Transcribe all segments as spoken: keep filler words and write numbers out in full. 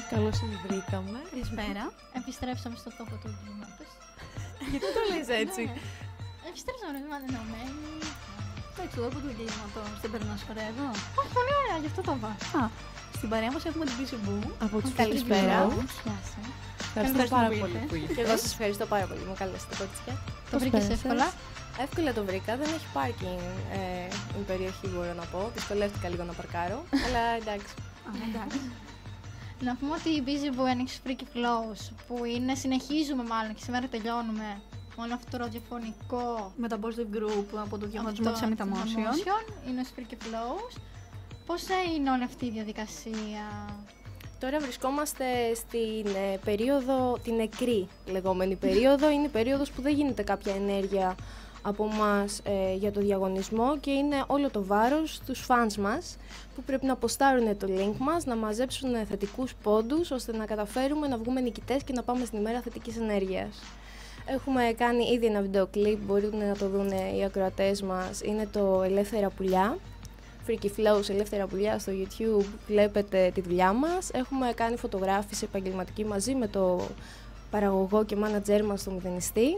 Καλώς σας βρήκαμε. Καλησπέρα. Επιστρέψαμε στο τόπο του εγκλήματος. Γιατί το λες έτσι? Επιστρέψαμε, είμαστε ενωμένοι. Εντάξει, το τόπο του εγκλήματος. Δεν περνάς ωραία εδώ. Όχι, πολύ ωραία, γι' αυτό το είπα. Α, στην παρέα μας έχουμε την Busy Boo. Από τους Καλησπέρα. Γεια σας. Ευχαριστώ Καλώς πάρα ήρθατε. πολύ που Και ήρθατε. εγώ σας ευχαριστώ πάρα πολύ. Μου καλέσατε, κορίτσια. Το βρήκες πέρασες? εύκολα? Εύκολα το βρήκα. Δεν έχει πάρκινγκ ε, η περιοχή, μπορώ να πω. Δυσκολεύτηκα λίγο να παρκάρω. Αλλά εντάξει. Α, εντάξει. Να πούμε ότι η Busy Boo ανοίξει Freaky Flows, που είναι, συνεχίζουμε μάλλον και σήμερα τελειώνουμε όλο αυτό το ραδιοφωνικό Με τα positive group από το διαγωνισμό της αυτό Αμιταμόσιων. είναι ο Freaky Flows. Πώς είναι όλη αυτή η διαδικασία? Τώρα βρισκόμαστε στην ε, περίοδο, την νεκρή λεγόμενη περίοδο. Είναι η περίοδος που δεν γίνεται κάποια ενέργεια από μας ε, για το διαγωνισμό και είναι όλο το βάρος στους fans μας που πρέπει να αποστάρουν το link μας, να μαζέψουν θετικούς πόντους ώστε να καταφέρουμε να βγούμε νικητές και να πάμε στην ημέρα θετικής ενέργειας. Έχουμε κάνει ήδη ένα βίντεο κλιπ, μπορούν να το δουν οι ακροατές μας, είναι το Ελεύθερα Πουλιά. Freaky Flows, Ελεύθερα Πουλιά στο YouTube, βλέπετε τη δουλειά μας. Έχουμε κάνει φωτογράφηση επαγγελματική μαζί με το παραγωγό και manager μας, τον Μηδενιστή.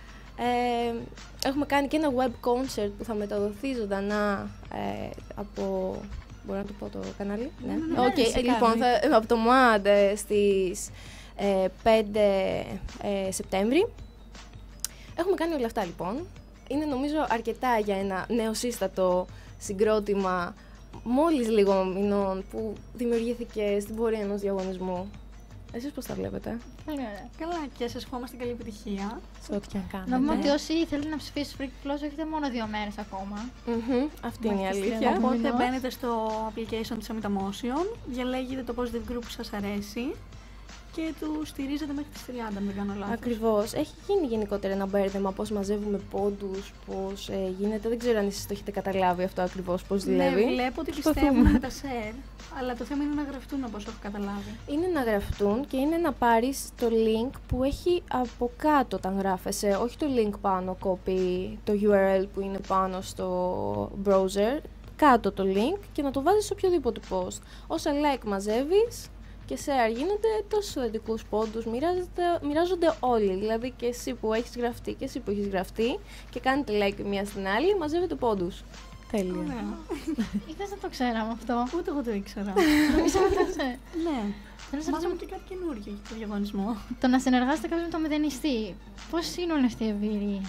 Ε, έχουμε κάνει και ένα web concert που θα μεταδοθεί ζωντανά ε, από... Μπορώ να το πω το κανάλι? Ναι, ναι, ναι, Οκ, φυσικά, λοιπόν, εννοείται. θα, από το μαντ ε, στις ε, πέντε ε, Σεπτέμβρη. Έχουμε κάνει όλα αυτά λοιπόν. Είναι νομίζω αρκετά για ένα νεοσύστατο συγκρότημα μόλις λίγο μηνών που δημιουργήθηκε στην πορεία ενός διαγωνισμού. Εσείς πώς τα βλέπετε? Πολύ ωραία. Καλά, και σας ευχόμαστε καλή επιτυχία. Σε ό,τι και αν κάνετε. Να πούμε ότι όσοι θέλουν να ψηφίσουν Freaky Flows έχετε μόνο δύο μέρες ακόμα. Μμμ, αυτή είναι η Μέχρι τις αλήθεια. τριάντα. Οπότε μηνός. μπαίνετε στο application της Αμιταμόσιων, διαλέγετε το positive group που σας αρέσει και του στηρίζετε μέχρι τις τριάντα, αν δεν κάνω λάθος. Ακριβώς. Έχει γίνει γενικότερα ένα μπέρδεμα πώς μαζεύουμε πόντους, πώς ε, γίνεται. Δεν ξέρω αν εσείς το έχετε καταλάβει αυτό ακριβώς πώς δουλεύει. Ναι, βλέπω ότι Προσπαθούμε. πιστεύουν με τα share, αλλά το θέμα είναι να γραφτούν όπως έχω καταλάβει. Είναι να γραφτούν και είναι να πάρεις το link που έχει από κάτω όταν γράφεσαι, όχι το link πάνω, copy, το γιου αρ ελ που είναι πάνω στο browser, κάτω το link και να το βάζεις σε οποιοδήποτε post. Όσα like μαζεύεις και share γίνονται, τόσους θετικούς πόντους μοιράζονται, μοιράζονται όλοι. Δηλαδή και εσύ που έχεις γραφτεί και εσύ που έχεις γραφτεί και κάνετε like μία στην άλλη, μαζεύετε πόντους. Τέλεια. Ωραία. Ήθελα να το ξέραμε αυτό. Ούτε εγώ το ήξερα. Νομίζω ότι το ξέρει. Ναι. Θέλω να σας Μάθαμε ρωτήσω, και κάτι καινούργιο για το διαγωνισμό. το να συνεργάζεται κάποιος με το Μηδενιστή, πώς είναι όλη αυτή η εμπειρία?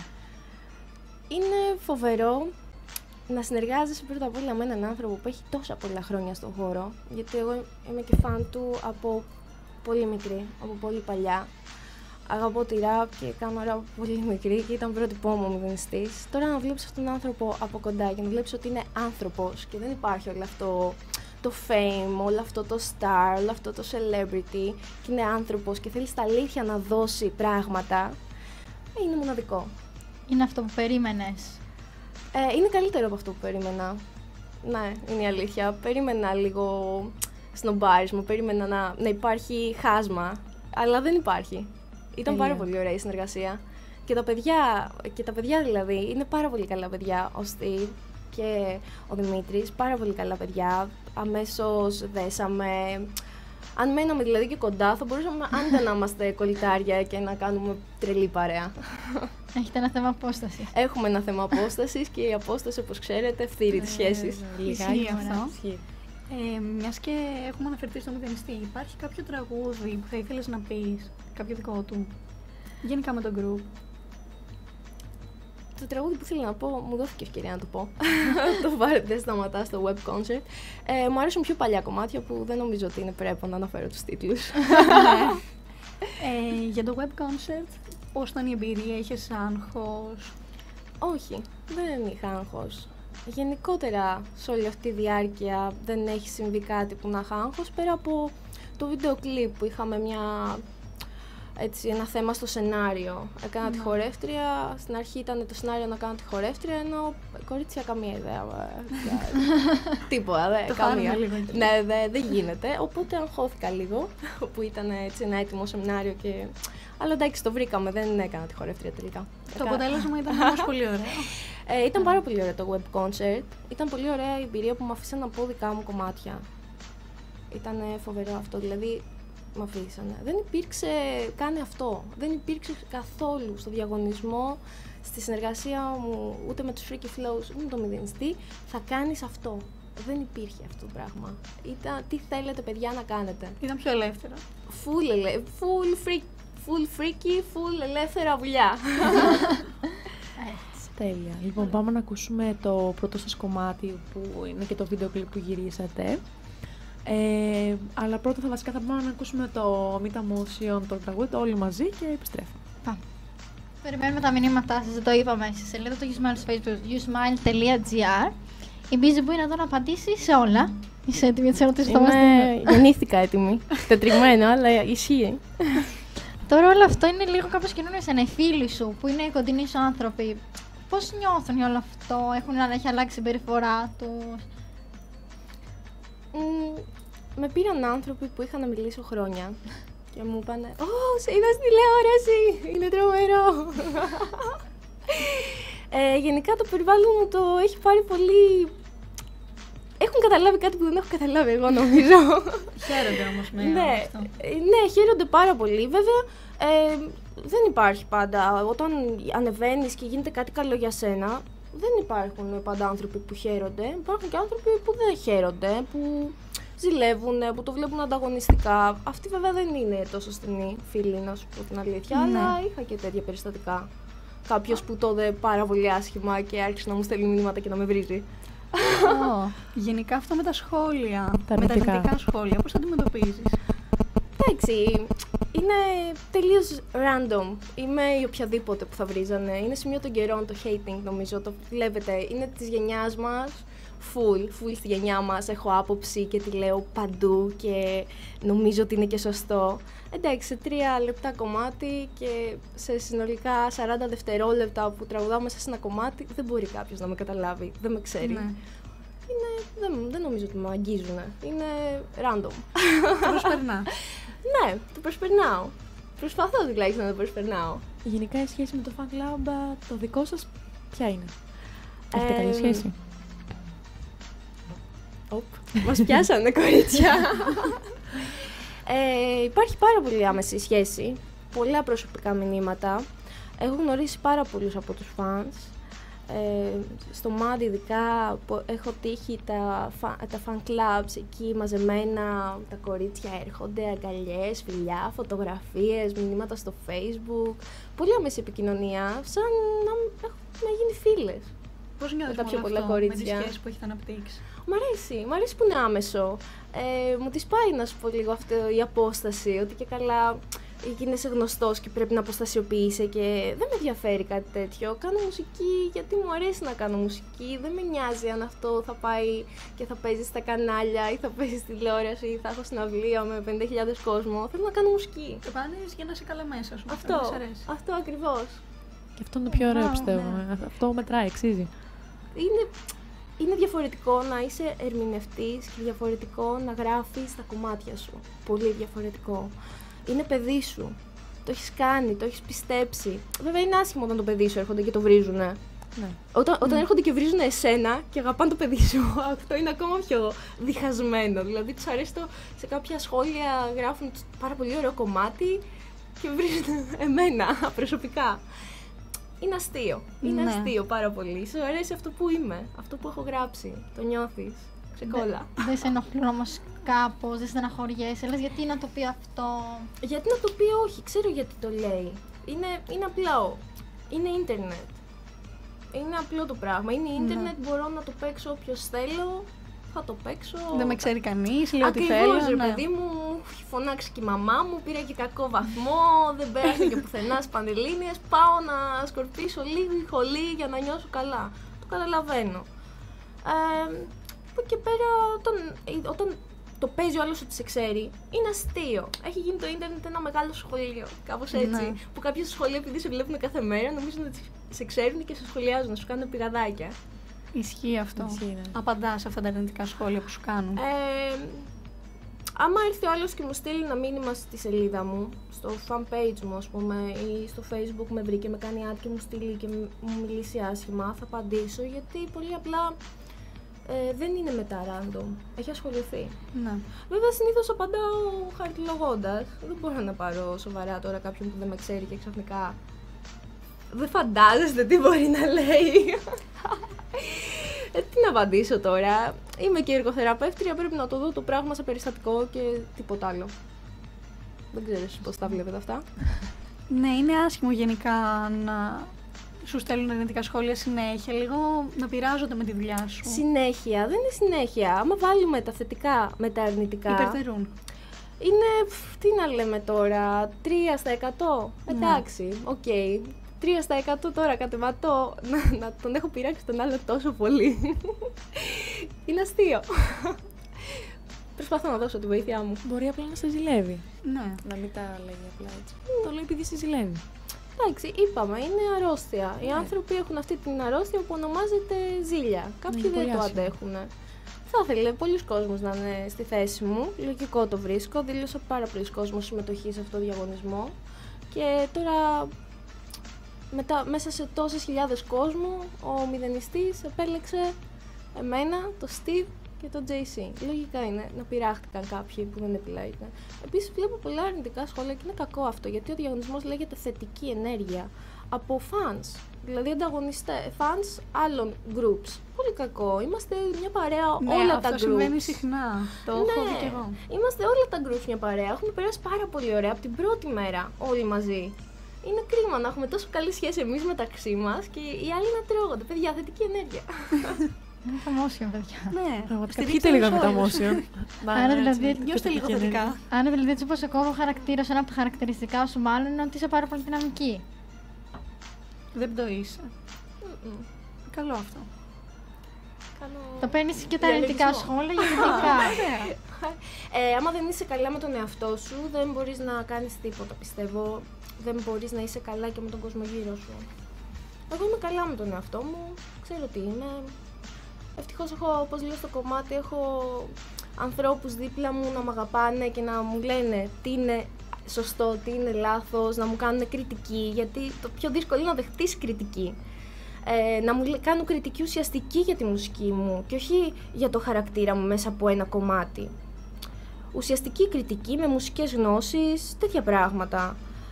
Είναι φοβερό να συνεργάζεσαι πρώτα απ' όλα με έναν άνθρωπο που έχει τόσα πολλά χρόνια στον χώρο. Γιατί εγώ είμαι και φαν του από πολύ μικρή, από πολύ παλιά. Αγαπώ τη ραπ και κάνω ραπ από πολύ μικρή και ήταν πρότυπό μου ο Μηδενιστής. Τώρα να βλέπεις αυτόν τον άνθρωπο από κοντά και να βλέπεις ότι είναι άνθρωπος και δεν υπάρχει όλο αυτό το fame, όλο αυτό το star, όλο αυτό το celebrity και είναι άνθρωπος και θέλει στα αλήθεια να δώσει πράγματα, είναι μοναδικό. Είναι αυτό που περίμενες? Ε, είναι καλύτερο από αυτό που περίμενα. Ναι, είναι η αλήθεια. Περίμενα λίγο σνομπάρισμα, περίμενα να, να υπάρχει χάσμα, αλλά δεν υπάρχει. Ήταν Τέλεια. πάρα πολύ ωραία η συνεργασία. Και τα παιδιά, και τα παιδιά δηλαδή, είναι πάρα πολύ καλά παιδιά. Ο Steve και ο Δημήτρης, πάρα πολύ καλά παιδιά. Αμέσως δέσαμε. Αν μέναμε δηλαδή και κοντά, θα μπορούσαμε άντε να είμαστε κολλητάρια και να κάνουμε τρελή παρέα. Έχετε ένα θέμα απόσταση. Έχουμε ένα θέμα απόστασης και η απόσταση, όπως ξέρετε, ευθύρει τις σχέσεις. Ισχύει αυτό. Ισχύει. Ε, μιας και έχουμε αναφερθεί στο Μηδενιστή, υπάρχει κάποιο τραγούδι που θα ήθελες να πεις, κάποιο δικό του, γενικά με το group? Το τραγούδι που ήθελα να πω, μου δόθηκε ευκαιρία να το πω. Το Βάρε δεν σταματά στο web concert. Ε, μου αρέσουν πιο παλιά κομμάτια που δεν νομίζω ότι είναι πρέπει να αναφέρω τους τίτλους. ε, για το web concert, πώς ήταν η εμπειρία, είχες άγχος? Όχι, δεν είχα άγχος. Γενικότερα σε όλη αυτή τη διάρκεια δεν έχει συμβεί κάτι που να είχα άγχος, πέρα από το βίντεο κλιπ που είχαμε μια, έτσι, ένα θέμα στο σενάριο. Έκανα τη χορεύτρια, στην αρχή ήταν το σενάριο να κάνω τη χορεύτρια, ενώ κορίτσια καμία ιδέα. Τίποτα, δε, Το καμία. χάρηκα λίγο εκεί. Ναι, δε, δεν γίνεται, οπότε αγχώθηκα λίγο, που ήταν έτσι ένα έτοιμο σεμινάριο και... Αλλά εντάξει, το βρήκαμε, δεν έκανα τη χορεύτρια τελικά. Το Έκανα- αποτέλεσμα ήταν όμως πολύ ωραίο. ε, ήταν πάρα πολύ ωραίο το web concert. Ήταν πολύ ωραία η εμπειρία που μου αφήσε να πω δικά μου κομμάτια. Ήταν φοβερό αυτό. Δηλαδή, με αφήσανε. Δεν υπήρξε καν αυτό. Δεν υπήρξε καθόλου στο διαγωνισμό, στη συνεργασία μου, ούτε με τους Freaky Flows, ούτε με το μηδενιστή, θα κάνεις αυτό. Δεν υπήρχε αυτό το πράγμα. Ήταν τι θέλετε παιδιά να κάνετε. Ήταν πιο ελεύθερα. Full, ελε... full, freak... full freaky, full ελεύθερα βουλιά. Τέλεια. Λοιπόν, πάμε να ακούσουμε το πρώτο σας κομμάτι που είναι και το βίντεο κλιπ που γυρίσατε. Ε, αλλά πρώτα θα βασικά θα πάμε να ακούσουμε το Meet Emotion, το τραγούδι, το όλοι μαζί και επιστρέφουμε. Πάμε. Περιμένουμε τα μηνύματά σας, το είπαμε στη σελίδα του YouSmile στο facebook yousmile τελεία gr. Η Busy Boo είναι εδώ να απαντήσει σε όλα. Είσαι έτοιμη για τις ερωτήσεις που θα μας Είμαι... Γεννήθηκα έτοιμη. Τετριγμένο, αλλά ισχύει. Τώρα όλο αυτό είναι λίγο κάπως καινούριο σαν οι φίλοι σου που είναι κοντινοί σου άνθρωποι. Πώς νιώθουν για όλο αυτό, έχουν έχει αλλάξει η συμπεριφορά τους? Mm, με πήραν άνθρωποι που είχα να μιλήσω χρόνια και μου είπανε «Ω, σε είδα στην τηλεόραση, είναι τρομερό». ε, γενικά το περιβάλλον μου το έχει πάρει πολύ... Έχουν καταλάβει κάτι που δεν έχω καταλάβει εγώ νομίζω. Χαίρονται όμως με ναι, αυτό. Ναι, χαίρονται πάρα πολύ. Βέβαια, ε, δεν υπάρχει πάντα. Όταν ανεβαίνεις και γίνεται κάτι καλό για σένα, δεν υπάρχουν πάντα άνθρωποι που χαίρονται. Υπάρχουν και άνθρωποι που δεν χαίρονται, που ζηλεύουν, που το βλέπουν ανταγωνιστικά. Αυτοί βέβαια δεν είναι τόσο στενοί φίλοι, να σου πω την αλήθεια, Ναι. αλλά είχα και τέτοια περιστατικά. Κάποιος που το δε πάρα πολύ άσχημα και άρχισε να μου στέλνει μηνύματα και να με βρίζει. Oh. Γενικά αυτό με τα σχόλια, Τα με τα αρνητικά. αρνητικά σχόλια, πώς τα αντιμετωπίζεις? Εντάξει, είναι τελείως random. Είμαι η οποιαδήποτε που θα βρίζανε. Είναι σημείο των καιρών το hating, νομίζω. Το βλέπετε. Είναι της γενιάς μας. Full, full στη γενιά μας. Έχω άποψη και τη λέω παντού και νομίζω ότι είναι και σωστό. Εντάξει, σε τρία λεπτά κομμάτι και σε συνολικά σαράντα δευτερόλεπτα που τραγουδάω μέσα σε ένα κομμάτι, δεν μπορεί κάποιος να με καταλάβει. Δεν με ξέρει. Ναι. Είναι, δεν, δεν νομίζω ότι με αγγίζουν. Είναι random. Το προσπερνά. Ναι, το προσπερνάω. Προσπαθώ τουλάχιστον να το προσπερνάω. Γενικά η σχέση με το fan club, το δικό σας, ποια είναι? Έχετε καλή Ε, σχέση? Οπ, μας πιάσανε κορίτσια. ε, υπάρχει πάρα πολύ άμεση σχέση, πολλά προσωπικά μηνύματα. Έχω γνωρίσει πάρα πολλούς από τους fans. Ε, στο Μάντι ειδικά έχω τύχει τα, τα fan clubs εκεί μαζεμένα, τα κορίτσια έρχονται, αγκαλιές, φιλιά, φωτογραφίες, μηνύματα στο Facebook. Πολύ άμεση επικοινωνία, σαν να έχουμε γίνει φίλες. Πώς νιώθεις τα με πιο όλο πολλά αυτό, κορίτσια. με τη σχέση που έχετε αναπτύξει? Μ' αρέσει, μ' αρέσει που είναι άμεσο. Ε, μου τη πάει να σου πω λίγο αυτή η απόσταση, ότι και καλά γίνεσαι γνωστός και πρέπει να αποστασιοποιείσαι και δεν με ενδιαφέρει κάτι τέτοιο. Κάνω μουσική γιατί μου αρέσει να κάνω μουσική. Δεν με νοιάζει αν αυτό θα πάει και θα παίζει στα κανάλια ή θα παίζει στη τηλεόραση ή θα έχω συναυλία με πενήντα χιλιάδες κόσμο. Θέλω να κάνω μουσική. Το κάνεις για να είσαι καλά μέσα σου. Αυτό, να σ' αρέσει. αυτό ακριβώς. Και αυτό είναι το πιο ωραίο, Wow, πιστεύω. ναι. Αυτό μετράει, αξίζει. Είναι, είναι διαφορετικό να είσαι ερμηνευτής και διαφορετικό να γράφεις τα κομμάτια σου. Πολύ διαφορετικό. Είναι παιδί σου. Το έχεις κάνει, το έχεις πιστέψει. Βέβαια είναι άσχημο όταν το παιδί σου έρχονται και το βρίζουνε. Ναι. Όταν, όταν έρχονται και βρίζουν εσένα και αγαπάνε το παιδί σου, αυτό είναι ακόμα πιο διχασμένο. Δηλαδή τους αρέσει το, σε κάποια σχόλια γράφουν πάρα πολύ ωραίο κομμάτι και βρίζουν εμένα προσωπικά. Είναι αστείο. Είναι Ναι. αστείο πάρα πολύ. Σου αρέσει αυτό που είμαι, αυτό που έχω γράψει. Το νιώθεις. Ξεκόλα. Δεν σε ενοχλούν όμως κάπως, δεν στεναχωριέσαι, λες γιατί να το πει αυτό? Γιατί να το πει όχι, ξέρω γιατί το λέει. Είναι, είναι απλό. Είναι ίντερνετ. Είναι απλό το πράγμα. Είναι ίντερνετ, μπορώ να το παίξω όποιος θέλω, θα το παίξω. Δεν με ξέρει κανείς, λέω ότι Ακριβώς, θέλω. ρε ναι. παιδί μου, μου έχει φωνάξει και η μαμά μου, πήρα και κακό βαθμό, δεν πέρασα και πουθενά στις Πανελλήνιες, πάω να σκορπίσω λίγη χολή για να νιώσω καλά. Το καταλαβαίνω. Ε, από εκεί και πέρα, όταν, όταν το παίζει ο άλλος ότι σε ξέρει, είναι αστείο. Έχει γίνει το ίντερνετ ένα μεγάλο σχολείο, κάπως έτσι. Ναι. Που κάποια σχολεία, επειδή σε βλέπουν κάθε μέρα, νομίζουν ότι σε ξέρουν και σε σχολιάζουν, να σου κάνουν πηγαδάκια. Ισχύει αυτό. Ισχύει, ναι. Απαντάς σε αυτά τα αρνητικά σχόλια που σου κάνουν. Ε, άμα έρθει ο άλλος και μου στείλει ένα μήνυμα στη σελίδα μου, στο fan page μου ας πούμε, ή στο facebook με βρει και με κάνει ad και μου στείλει και μου μιλήσει άσχημα, θα απαντήσω, γιατί πολύ απλά ε, δεν είναι μετά random. Έχει ασχοληθεί. Ναι. Βέβαια, συνήθως απαντάω χαρτιλογώντας. Δεν μπορώ να πάρω σοβαρά τώρα κάποιον που δεν με ξέρει και ξαφνικά δεν φαντάζεστε τι μπορεί να λέει. Ε, τι να απαντήσω τώρα. Είμαι και εργοθεραπεύτρια, πρέπει να το δω το πράγμα σε περιστατικό και τίποτα άλλο. Δεν ξέρω εσείς πώς τα βλέπετε αυτά. Ναι, είναι άσχημο γενικά να σου στέλνουν αρνητικά σχόλια συνέχεια, λίγο να πειράζονται με τη δουλειά σου. Συνέχεια, δεν είναι συνέχεια. Άμα βάλουμε τα θετικά με τα αρνητικά. Υπερτερούν. Είναι, φ, τι να λέμε τώρα, τρία στα εκατό. Ναι. Εντάξει, οκ. Okay. τρία στα εκατό τώρα κατεβατώ να, να τον έχω πειράξει τον άλλο τόσο πολύ. Είναι αστείο. Προσπαθώ να δώσω τη βοήθειά μου. Μπορεί απλά να σε ζηλεύει. Ναι. Να μην τα λέει απλά έτσι. Το λέει επειδή σε ζηλεύει. Εντάξει, είπαμε, είναι αρρώστια. Οι Ναι. άνθρωποι έχουν αυτή την αρρώστια που ονομάζεται ζήλια. Κάποιοι Είναι δεν πολύ το άσχημο. αντέχουν. Θα ήθελε πολλοί κόσμος να είναι στη θέση μου. Λογικό το βρίσκω. Δήλωσα πάρα πολλοί κόσμος συμμετοχή σε αυτό το διαγωνισμό. Και τώρα, μετά, μέσα σε τόσες χιλιάδες κόσμου, ο μηδενιστής επέλεξε εμένα, το Steve και το τζέι σι. Λογικά είναι να πειράχτηκαν κάποιοι που δεν επιλέγηκαν. Επίσης, βλέπω πολλά αρνητικά σχόλια και είναι κακό αυτό, γιατί ο διαγωνισμός λέγεται θετική ενέργεια από fans. Δηλαδή, ανταγωνιστές, fans άλλων groups. Πολύ κακό. Είμαστε μια παρέα, Ναι, όλα αυτό τα groups. συμβαίνει συχνά. Το έχω δει Ναι, κι εγώ. είμαστε όλα τα groups μια παρέα. Έχουμε περάσει πάρα πολύ ωραία από την πρώτη μέρα όλοι μαζί. Είναι κρίμα να έχουμε τόσο καλή σχέση εμείς μεταξύ μας και οι άλλοι να τρώγονται. Παιδιά, θετική ενέργεια. Είναι τα Motion, παιδιά. Ναι, Πραγματικά στηρίξτε πιείτε λίγο με τους τα όλους. Motion. Άρα δηλαδή, Νιώστε λίγο θετικά. Άρα δηλαδή έτσι όπως ακόμα χαρακτήρας, ένα από τα χαρακτηριστικά σου μάλλον είναι ότι είσαι πάρα πολύ δυναμική. Δεν το είσαι. Μμμ. Καλό αυτό. Κάνω Το παίρνεις και τα διαλογισμό. αρνητικά σχόλια για θετικά. Ε, άμα δεν είσαι καλά με τον εαυτό σου, δεν μπορείς να κάνεις τίποτα, πιστεύω. Δεν μπορείς να είσαι καλά και με τον κόσμο γύρω σου. Εγώ είμαι καλά με τον εαυτό μου, ξέρω τι είμαι. Ευτυχώς έχω, όπως λέω στο κομμάτι, έχω ανθρώπους δίπλα μου να μ' αγαπάνε και να μου λένε τι είναι σωστό, τι είναι λάθος, να μου κάνουν κριτική, γιατί το πιο δύσκολο είναι να δεχτείς κριτική. Ε, να μου λέ- κάνουν κριτική ουσιαστική για τη μουσική μου και όχι για το χαρακτήρα μου μέσα από ένα κομμάτι. Ουσιαστική κριτική με μουσικές γνώσεις, τέτοια πράγματα.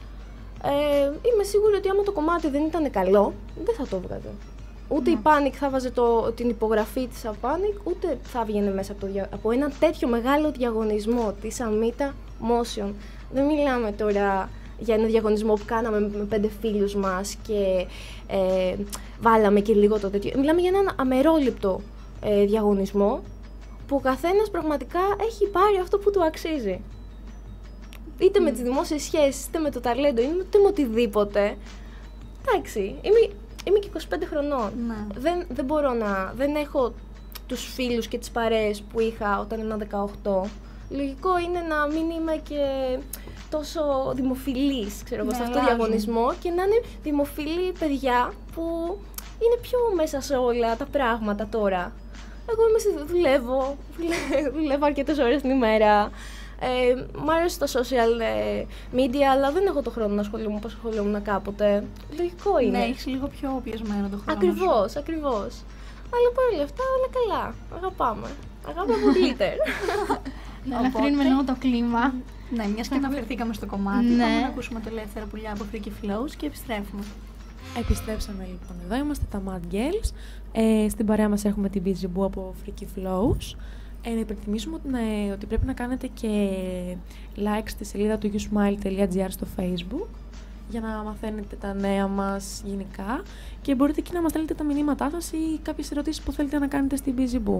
Ε, είμαι σίγουρη ότι άμα το κομμάτι δεν ήταν καλό, δεν θα το έβγαζε. Ούτε η Panic θα βάζε το, την υπογραφή της από Panic, ούτε θα βγαίνει μέσα από, το, δια- από ένα τέτοιο μεγάλο διαγωνισμό της Amita Motion. Δεν μιλάμε τώρα για ένα διαγωνισμό που κάναμε με πέντε φίλους μας και ε, βάλαμε και λίγο το τέτοιο. Μιλάμε για έναν αμερόληπτο ε, διαγωνισμό που ο καθένας πραγματικά έχει πάρει αυτό που του αξίζει. Είτε με τις δημόσιες σχέσεις, είτε με το ταλέντο, είτε με οτιδήποτε. Εντάξει, είμαι, είμαι και είκοσι πέντε χρονών. Ναι. Δεν, δεν μπορώ να... Δεν έχω τους φίλους και τις παρέες που είχα όταν ήμουν δεκαοκτώ. Λογικό είναι να μην είμαι και τόσο δημοφιλής, ξέρω εγώ, Ναι, σε αυτό το αλλάζουν. διαγωνισμό και να είναι δημοφιλή παιδιά που είναι πιο μέσα σε όλα τα πράγματα τώρα. Εγώ είμαι στη- δουλεύω, δουλε- δουλεύω αρκετές ώρες την ημέρα. Ε, μ' αρέσει το social ε, media, αλλά δεν έχω το χρόνο να ασχολούμαι όπως ασχολούμαι κάποτε. Λογικό είναι. Ναι, έχεις λίγο πιο πιεσμένο το χρόνο σου. Ακριβώς, ακριβώς. Αλλά παρόλα αυτά όλα καλά. Αγαπάμε. Αγάπη από glitter. Να Οπότε- ελαφρύνουμε λίγο το κλίμα. Ναι, μιας και αναφερθήκαμε στο κομμάτι, Ναι. πάμε να ακούσουμε το Ελεύθερα Πουλιά από Freaky Flows και επιστρέφουμε. Επιστρέψαμε λοιπόν εδώ, είμαστε τα Mad Girls. Ε, στην παρέα μας έχουμε την Busy Boo από Freaky Flows. Ε, να υπενθυμίσουμε ότι, ναι, ότι πρέπει να κάνετε και like στη σελίδα του yousmile.gr στο Facebook για να μαθαίνετε τα νέα μας γενικά και μπορείτε εκεί να μας στέλνετε τα μηνύματά σας ή κάποιες ερωτήσεις που θέλετε να κάνετε στην Busy Boo.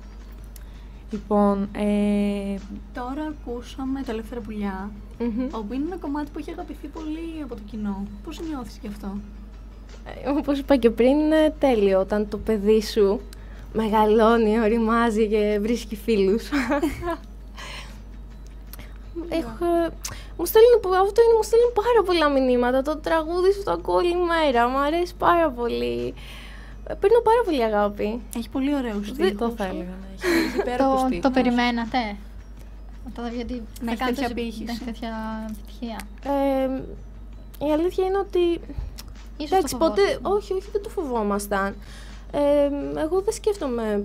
Λοιπόν, ε, Τώρα ακούσαμε το Ελεύθερα Πουλιά, Μμμ. όπου είναι ένα κομμάτι που έχει αγαπηθεί πολύ από το κοινό. Πώς νιώθεις γι' αυτό? Ε, όπως είπα και πριν, είναι τέλειο όταν το παιδί σου μεγαλώνει, οριμάζει και βρίσκει φίλους. Έχω, μου στέλνουν, πο- αυτό είναι, μου στέλνουν πάρα πολλά μηνύματα. Το τραγούδι σου το ακούω όλη μέρα. Μου αρέσει πάρα πολύ. Ε, Παίρνω πάρα πολύ αγάπη. Έχει πολύ ωραίους αυτό στίχους. θα έλεγα να έχει, έχει υπέροχους Το, τοίχους. το περιμένατε. Το, γιατί Να θα έχει κάνετε τέτοια τόσο- πύχηση. να έχει τέτοια επιτυχία. Ε, η αλήθεια είναι ότι Ίσως εντάξει, το ποτέ. φοβόσασταν. Όχι, όχι, δεν το φοβόμασταν. Ε, εγώ δεν σκέφτομαι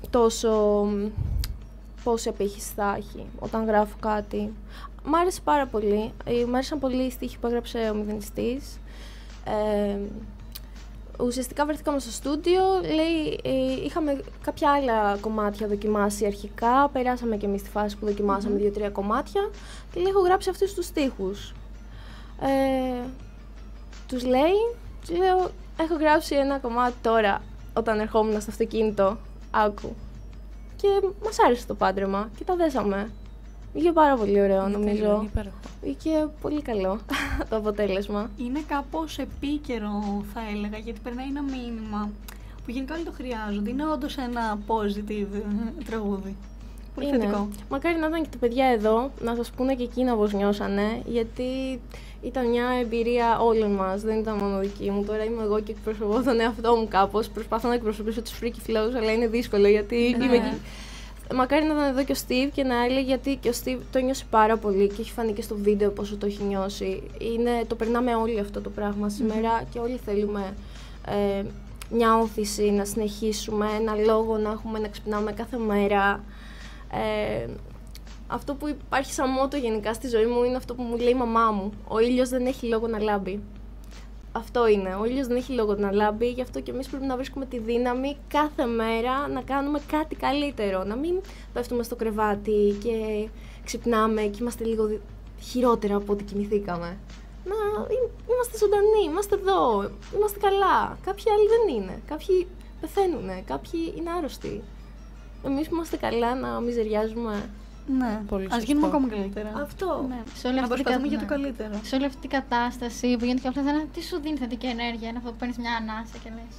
τόσο πόση απήχηση θα έχει όταν γράφω κάτι. Μ' άρεσε πάρα πολύ. Ε, μ' άρεσαν πολύ οι στίχοι που έγραψε ο μηδενιστής. Ε, ουσιαστικά βρεθήκαμε στο στούντιο, λέει, ε, είχαμε κάποια άλλα κομμάτια δοκιμάσει αρχικά, περάσαμε και εμείς στη φάση που δοκιμάσαμε mm-hmm. δύο-τρία κομμάτια και λέει, έχω γράψει αυτούς τους στίχους. Ε, τους λέει, τους λέω, έχω γράψει ένα κομμάτι τώρα, όταν ερχόμουν στο αυτοκίνητο, άκου. Και μας άρεσε το πάντρεμα και τα δέσαμε. Είχε πάρα πολύ ωραίο, είναι νομίζω. Είναι υπέροχο. Είχε πολύ καλό το αποτέλεσμα. Είναι κάπως επίκαιρο, θα έλεγα, γιατί περνάει ένα μήνυμα που γενικά όλοι το χρειάζονται. Είναι όντως ένα positive τραγούδι. Πολύ θετικό. Μακάρι να ήταν και τα παιδιά εδώ, να σας πούνε και εκείνα πώς νιώσανε, γιατί ήταν μια εμπειρία όλων μας, δεν ήταν μόνο δική μου. Τώρα είμαι εγώ και εκπροσωπώ τον εαυτό μου κάπως. Προσπαθώ να εκπροσωπήσω τους freaky flows, αλλά είναι δύσκολο γιατί ναι. είμαι εκεί. Μακάρι να ήταν εδώ και ο Steve και να έλεγε, γιατί και ο Steve το νιώσει πάρα πολύ και έχει φανεί και στο βίντεο πόσο το έχει νιώσει. Είναι, το περνάμε όλοι αυτό το πράγμα σήμερα mm-hmm. και όλοι θέλουμε ε, μια όθηση να συνεχίσουμε, ένα λόγο να έχουμε να ξυπνάμε κάθε μέρα. Ε, αυτό που υπάρχει σαν μότο γενικά στη ζωή μου είναι αυτό που μου λέει η μαμά μου. Ο ήλιος δεν έχει λόγο να λάμπει. Αυτό είναι. Ο ήλιος δεν έχει λόγο να λάμπει, γι' αυτό και εμείς πρέπει να βρίσκουμε τη δύναμη κάθε μέρα να κάνουμε κάτι καλύτερο. Να μην πέφτουμε στο κρεβάτι και ξυπνάμε και είμαστε λίγο χειρότερα από ό,τι κοιμηθήκαμε. Να είμαστε ζωντανοί, είμαστε εδώ, είμαστε καλά. Κάποιοι άλλοι δεν είναι. Κάποιοι πεθαίνουν, κάποιοι είναι άρρωστοι. Εμείς που είμαστε καλά να μιζεριάζουμε. Ναι, πολύ ας γίνουμε ακόμα καλύτερα. Αυτό. Ναι. Σε όλη να αυτή προσπαθούμε την... για το καλύτερο. Σε όλη αυτή την κατάσταση που γίνεται και όλα αυτά, τι σου δίνει θετική ενέργεια, είναι αυτό που παίρνεις μια ανάσα και λες.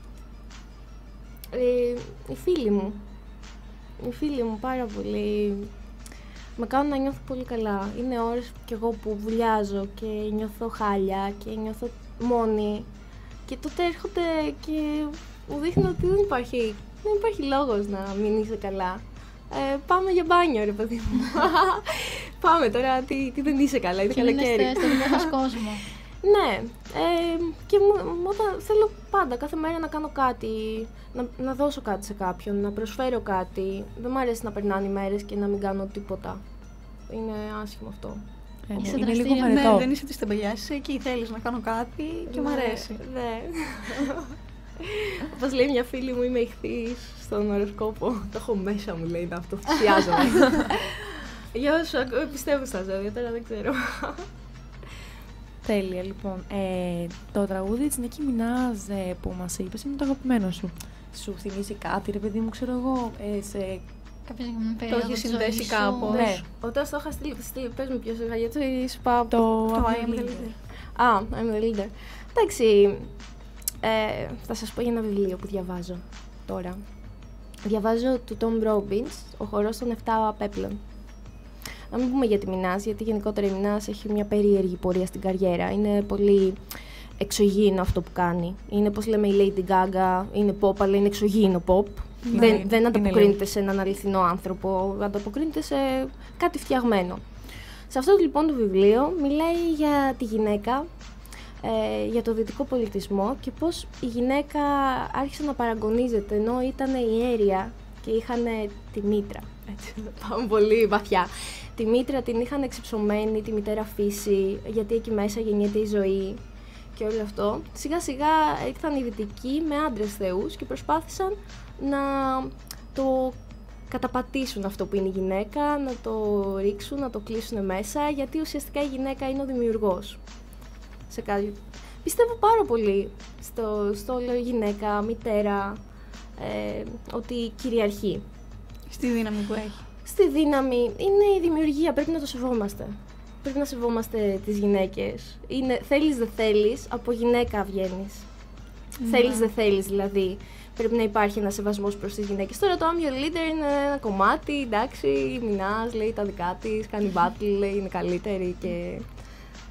Ε, οι φίλοι μου. Οι φίλοι μου πάρα πολύ. Με κάνουν να νιώθω πολύ καλά. Είναι ώρες κι εγώ που βουλιάζω και νιώθω χάλια και νιώθω μόνη. Και τότε έρχονται και μου δείχνουν ότι δεν υπάρχει, δεν υπάρχει λόγος να μην είσαι καλά. Ε, πάμε για μπάνιο, ρε παιδί μου. Πάμε τώρα, τι, τι δεν είσαι καλά, είναι καλοκαίρι. Είναι στο δικό μας κόσμο. Ναι, ε, και μου, όταν θέλω πάντα κάθε μέρα να κάνω κάτι, να, να δώσω κάτι σε κάποιον, να προσφέρω κάτι. Δεν μου αρέσει να περνάνε οι μέρες και να μην κάνω τίποτα. Είναι άσχημο αυτό. Ε, Είσαι είναι λίγο δραστήρια. βαρετό. Ναι, δεν είσαι της τεμπελιάς, είσαι εκεί, θέλεις να κάνω κάτι και μου αρέσει. Ναι. Όπως λέει μια φίλη μου, είμαι ηχθής στον οροσκόπο. Το έχω μέσα μου, λέει, να αυτοθυσιάζομαι. Για όσους πιστεύω στα ζώδια, τώρα δεν ξέρω. Τέλεια, λοιπόν. Ε, το τραγούδι της Νίκη Μινάζ ε, που μας είπες είναι το αγαπημένο σου. Σου θυμίζει κάτι, ρε παιδί μου, ξέρω εγώ, ε, σε... Κάποια στιγμή περίοδο έχει της συνδέσει ζωής σου. κάπως. Ναι. Όταν στο είχα στείλει, στείλει, πες μου ποιος είχα, γιατί σου πάω Το Το I'm I am the the leader. leader. Α, I'm the leader. Εντάξει, ε, θα σας πω για ένα βιβλίο που διαβάζω τώρα. Διαβάζω του Tom Robbins, ο χορός των εφτά πέπλων. Να μην πούμε για τη Μινάζ, γιατί γενικότερα η Μινάζ έχει μια περίεργη πορεία στην καριέρα. Είναι πολύ εξωγήινο αυτό που κάνει. Είναι, πώς λέμε, η Lady Gaga, είναι pop, αλλά είναι εξωγήινο pop. Ναι, δεν, είναι δεν ανταποκρίνεται λίγο. σε έναν αληθινό άνθρωπο, ανταποκρίνεται σε κάτι φτιαγμένο. Σε αυτό λοιπόν το βιβλίο μιλάει για τη γυναίκα, ε, για το δυτικό πολιτισμό και πώς η γυναίκα άρχισε να παραγωνίζεται, ενώ ήταν ιέρια και είχαν τη μήτρα. Έτσι, πάμε πολύ βαθιά. Τη μήτρα την είχαν εξυψωμένη, τη μητέρα φύση, γιατί εκεί μέσα γεννιέται η ζωή και όλο αυτό. Σιγά σιγά ήρθαν οι δυτικοί με άντρες θεούς και προσπάθησαν να το καταπατήσουν αυτό που είναι η γυναίκα, να το ρίξουν, να το κλείσουν μέσα, γιατί ουσιαστικά η γυναίκα είναι ο δημιουργός. Σε κάτι. Πιστεύω πάρα πολύ στο, στο όλο γυναίκα, μητέρα, ε, ότι κυριαρχεί. Στη δύναμη που έχει. Στη δύναμη είναι η δημιουργία, πρέπει να το σεβόμαστε. Πρέπει να σεβόμαστε τις γυναίκες. Είναι, θέλεις δεν θέλεις, από γυναίκα βγαίνεις. Ναι. Θέλεις δεν θέλεις δηλαδή. Πρέπει να υπάρχει ένα σεβασμός προς τις γυναίκες. Τώρα το I'm your leader είναι ένα κομμάτι, εντάξει, η Μινάζ λέει τα δικά της, κάνει battle, λέει είναι καλύτερη και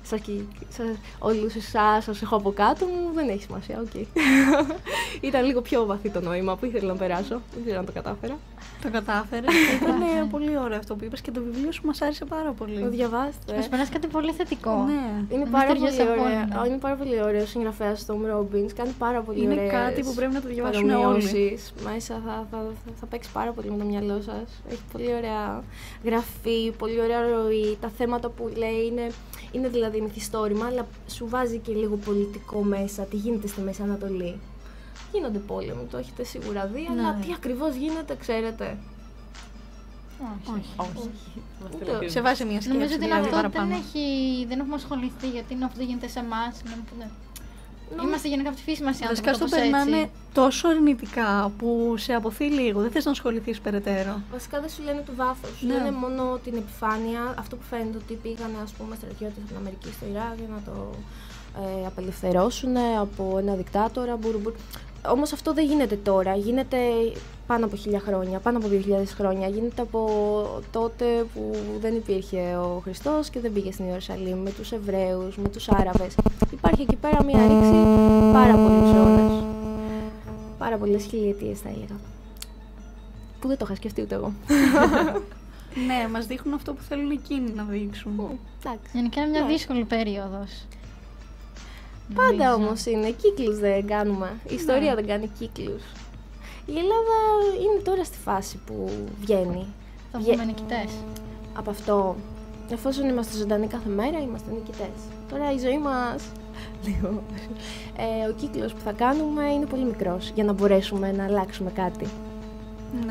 σας, σας, όλους εσάς όσους έχω από κάτω μου, δεν έχει σημασία, οκ. Okay. Ήταν λίγο πιο βαθύ το νόημα που ήθελα να περάσω, δεν ξέρω αν το κατάφερα. Το κατάφερες. Ήταν πολύ ωραίο αυτό που είπες και το βιβλίο σου μας άρεσε πάρα πολύ. Το διαβάστε. Μας περάσει κάτι πολύ θετικό. Ναι. Είναι πάρα, πολύ ωραίο, είναι πάρα πολύ ωραίο ο συγγραφέας Tom Robbins. Κάνει πάρα πολύ είναι ωραίες κάτι που πρέπει να το διαβάσουν όλοι. Μέσα θα, θα, θα, θα παίξει πάρα πολύ με το μυαλό σας. Έχει πολύ ωραία γραφή, πολύ ωραία ροή. Τα θέματα που λέει είναι, είναι δηλαδή μυθιστόρημα, αλλά σου βάζει και λίγο πολιτικό μέσα. Τι γίνεται στη Μέση Ανατολή. Γίνονται πόλεμοι, το έχετε σίγουρα δει, ναι. Αλλά τι ακριβώς γίνεται, ξέρετε. Όχι. Όχι. Όχι. Σε βάζει μια σκέψη. Νομίζω ότι δηλαδή, αυτό δεν, έχει, δεν έχουμε ασχοληθεί, γιατί είναι αυτό γίνεται σε εμάς. Ναι. Είμαστε γενικά από τη φύση μας οι άνθρωποι. Βασικά στο περνάνε τόσο αρνητικά που σε αποθεί λίγο. Δεν θες να ασχοληθείς περαιτέρω. Βασικά δεν σου λένε το βάθος. Ναι. Λένε μόνο την επιφάνεια. Αυτό που φαίνεται ότι πήγανε ας πούμε στρατιώτες από την Αμερική στο Ιράκ για να το ε, απελευθερώσουν από ένα δικτάτορα. Μπουρ, μπουρ. Όμως αυτό δεν γίνεται τώρα. Γίνεται πάνω από χίλια χρόνια, πάνω από δύο χιλιάδες χρόνια. Γίνεται από τότε που δεν υπήρχε ο Χριστός και δεν πήγε στην Ιερουσαλήμ με τους Εβραίους, με τους Άραβες. Υπάρχει εκεί πέρα μια ρήξη πάρα πολλούς αιώνες. Πάρα πολλές χιλιετίες θα έλεγα. Που δεν το είχα σκεφτεί ούτε εγώ. Ναι, μας δείχνουν αυτό που θέλουν εκείνοι να δείξουν. Εντάξει. Γενικά είναι μια yeah. δύσκολη περίοδος. Πάντα όμως είναι, κύκλους δεν κάνουμε. Η ιστορία ναι. δεν κάνει κύκλους. Η Ελλάδα είναι τώρα στη φάση που βγαίνει. Θα βγούμε νικητές. Από αυτό, εφόσον είμαστε ζωντανοί κάθε μέρα, είμαστε νικητές. Τώρα η ζωή μας, λίγο, ε, ο κύκλος που θα κάνουμε είναι πολύ μικρός για να μπορέσουμε να αλλάξουμε κάτι. Ναι.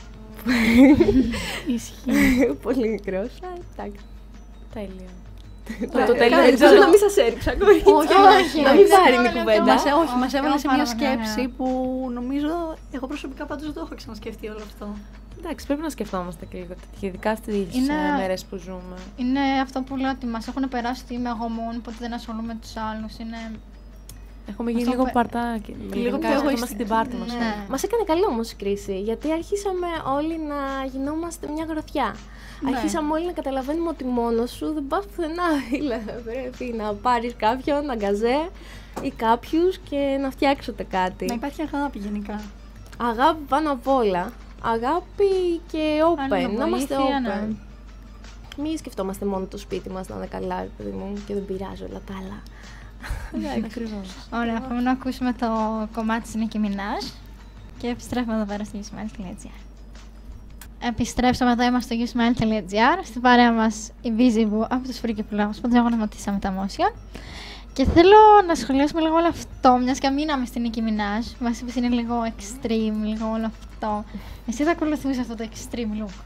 Ισχύει. Πολύ μικρός. Εντάξει. Τέλεια. Το τέλειο δεν ξέρω να μην σας έριξα ακόμα. Όχι, όχι. Να μην πάρει η κουβέντα. Όχι, μας έβαλε σε μια σκέψη που νομίζω, εγώ προσωπικά πάντως δεν το έχω ξανασκεφτεί όλο αυτό. Εντάξει, πρέπει να σκεφτόμαστε και λίγο τέτοια, ειδικά στις μέρες που ζούμε. Είναι αυτό που λέω ότι μας έχουν περάσει ότι είμαι εγώ μόνη, οπότε δεν ασχολούμαι με τους άλλους. Είναι... Έχουμε γίνει λίγο παρτάκι. Λίγο πιο εγωιστικοί στην πάρτι μας. Μας έκανε καλό όμως η κρίση, γιατί αρχίσαμε όλοι να γινόμαστε μια γροθιά. Ναι. Αρχίσαμε όλοι να καταλαβαίνουμε ότι μόνος σου δεν πας πουθενά. Πρέπει να πάρεις κάποιον, αγκαζέ ή κάποιους και να φτιάξετε κάτι. Να υπάρχει αγάπη γενικά. Αγάπη πάνω απ' όλα. Αγάπη και open. Να είμαστε open. Ναι. Μην σκεφτόμαστε μόνο το σπίτι μας να είναι καλά, παιδί μου, και δεν πειράζει όλα τα άλλα. Ωραία, πάμε να ακούσουμε το κομμάτι της Νίκη Μινάζ και επιστρέφουμε εδώ πέρα στο γιουσμάιλ τελεία τζι άρ. Επιστρέψαμε εδώ, είμαστε στο γιουσμάιλ τελεία τζι άρ. Στην παρέα μας η Visible από τους Freaky Vlogs που διαγωνισματίσαμε τα Motion. Και θέλω να σχολιάσουμε λίγο όλο αυτό, μιας και μείναμε στην Νίκη Μινάζ. Μας είπες είναι λίγο extreme, λίγο όλο αυτό. Εσύ θα ακολουθούσες αυτό το extreme look?